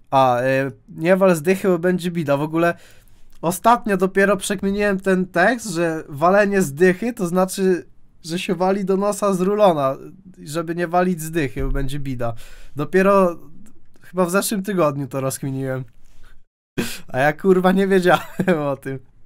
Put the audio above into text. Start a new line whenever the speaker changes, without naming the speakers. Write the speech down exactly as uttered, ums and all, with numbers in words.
A, y, nie wal z dychy, bo będzie bida. W ogóle ostatnio dopiero przekminiłem ten tekst, że walenie z dychy to znaczy, że się wali do nosa z rulona, żeby nie walić z dychy, bo będzie bida. Dopiero chyba w zeszłym tygodniu to rozkminiłem. A ja kurwa nie wiedziałem o tym.